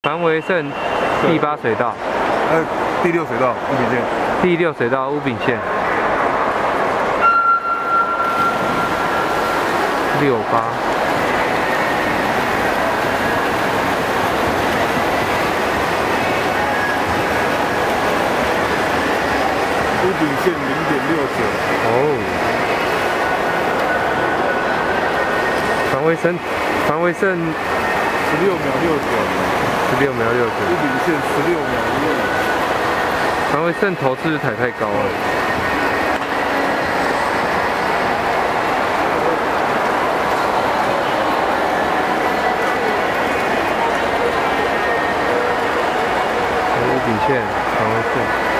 传为胜第8水道， 第6水道乌饼线， 第6水道乌饼线，68。 乌饼线0.69。 哦，传为胜16 秒69，16 秒69， 乌饼线16秒15。 传为胜头是不是抬太高了？乌饼线传为胜。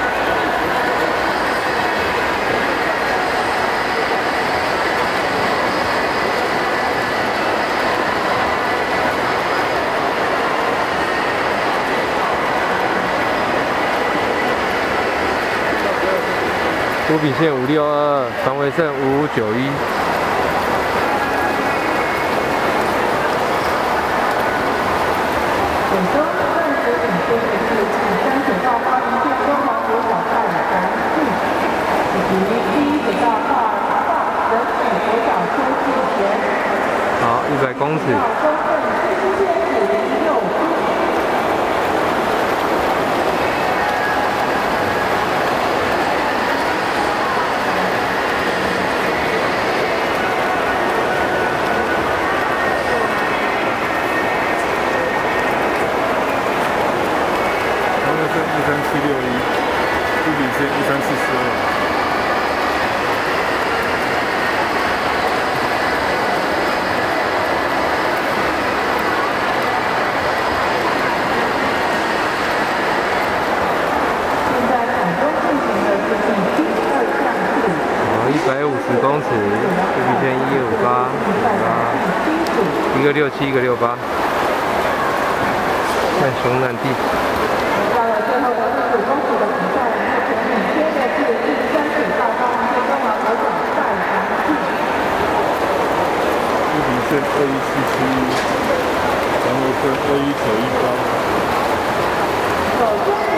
乌饼线5622，传为胜5591。 本周暂时领先的是3水道花莲县中华国小大宇团以及第1水道花仁水国小邱信贤。 好，100公尺。 中正新鲜06。 13761，乌饼线13442。 150公尺，乌饼线158，一个67，一个68。看熊南地。 到了最后的45公尺的比赛，目前领先的是第3水道花莲县中华国小大宇团。 乌饼线21771，传为胜21918。